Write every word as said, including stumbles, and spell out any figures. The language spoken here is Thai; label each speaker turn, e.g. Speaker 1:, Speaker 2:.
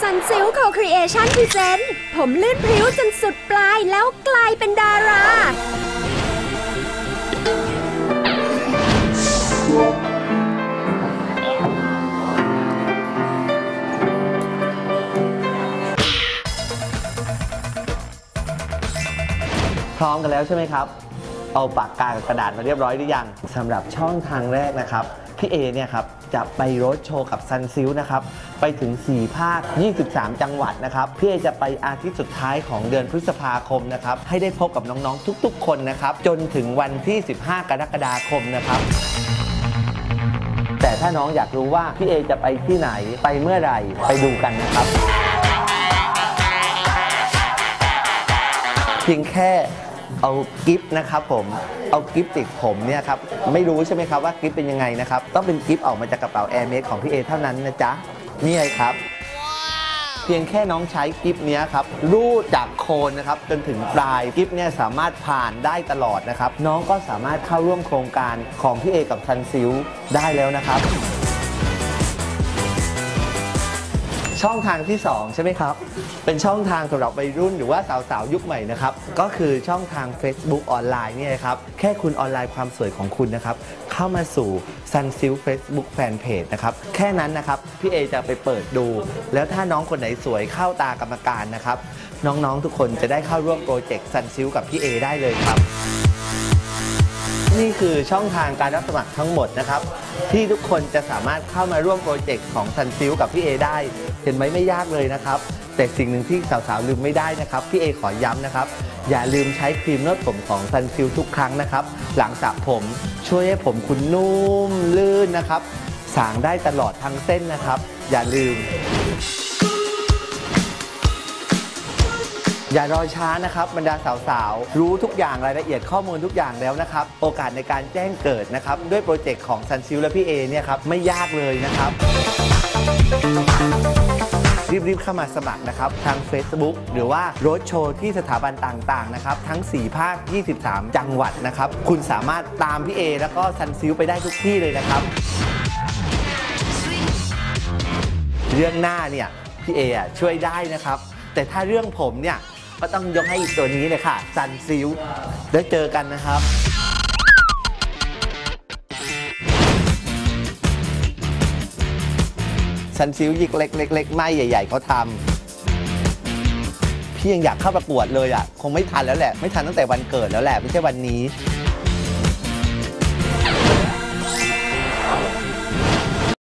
Speaker 1: Sunsilk Co-Creation Present ผมลื่นพริ้วจนสุดปลายแล้วกลายเป็นดารา
Speaker 2: พร้อมกันแล้วใช่ไหมครับเอาปากกากับกระดาษมาเรียบร้อยหรือยังสำหรับช่องทางแรกนะครับพี่เอเนี่ยครับจะไปโรดโชว์กับ Sunsilk นะครับไปถึงสี่ภาคยี่สิบสามจังหวัดนะครับพี่เอจะไปอาทิตย์สุดท้ายของเดือนพฤษภาคมนะครับให้ได้พบกับน้องๆทุกๆคนนะครับจนถึงวันที่สิบห้ากรกฎาคมนะครับแต่ถ้าน้องอยากรู้ว่าพี่เอจะไปที่ไหนไปเมื่อไหร่ไปดูกันนะครับเพียงแค่เอากิฟต์นะครับผมเอากิฟต์ติดผมเนี่ยครับไม่รู้ใช่ไหมครับว่ากิฟต์เป็นยังไงนะครับต้องเป็นกิฟต์ออกมาจากกระเป๋าแอร์เมสของพี่เอเท่านั้นนะจ๊ะนี่เลยครับ wow. เพียงแค่น้องใช้กิฟต์นี้ครับรูดจากโคนนะครับจนถึงปลายกิฟต์เนี่ยสามารถผ่านได้ตลอดนะครับน้องก็สามารถเข้าร่วมโครงการของพี่เอกับ Sunsilk ได้แล้วนะครับช่องทางที่สองใช่ไหมครับเป็นช่องทางสำหรับวัยรุ่นหรือว่าสาวๆยุคใหม่นะครับก็คือช่องทาง Facebook ออนไลน์นี่ครับแค่คุณออนไลน์ความสวยของคุณนะครับเข้ามาสู่ Sunsilk Facebook Fanpage นะครับแค่นั้นนะครับพี่เอจะไปเปิดดูแล้วถ้าน้องคนไหนสวยเข้าตากรรมการนะครับน้องๆทุกคนจะได้เข้าร่วมโปรเจกต์ Sunsilk กับพี่เอได้เลยครับนี่คือช่องทางการรับสมัครทั้งหมดนะครับที่ทุกคนจะสามารถเข้ามาร่วมโปรเจกต์ของ Sunsilk กับพี่เอได้เห็นไหมไม่ยากเลยนะครับแต่สิ่งหนึ่งที่สาวๆลืมไม่ได้นะครับพี่เอขอย้ำนะครับอย่าลืมใช้ครีมนวดผมของ Sunsilk ทุกครั้งนะครับหลังสระผมช่วยให้ผมคุณนุ่มลื่นนะครับสางได้ตลอดทั้งเส้นนะครับอย่าลืมอย่ารอช้านะครับบรรดาสาวๆรู้ทุกอย่างรายละเอียดข้อมูลทุกอย่างแล้วนะครับโอกาสในการแจ้งเกิดนะครับด้วยโปรเจกต์ของ Sunsilk และพี่เอเนี่ยครับไม่ยากเลยนะครับรีบๆเข้ามาสมัครนะครับทาง Facebook หรือว่าโรดโชว์ที่สถาบันต่างๆนะครับทั้งสี่ภาคยี่สิบสามจังหวัดนะครับคุณสามารถตามพี่เอแล้วก็ Sunsilk ไปได้ทุกที่เลยนะครับเรื่องหน้าเนี่ยพี่เอช่วยได้นะครับแต่ถ้าเรื่องผมเนี่ยก็ต้องยกให้อีกตัวนี้เลยค่ะ Sunsilk ได้เจอกันนะครับSunsilk ยิกเล็กๆไม่ใหญ่ๆเขาทำพี่ยังอยากเข้าประกวดเลยอ่ะคงไม่ทันแล้วแหละไม่ทันตั้งแต่วันเกิดแล้วแหละไม่ใช่วันนี้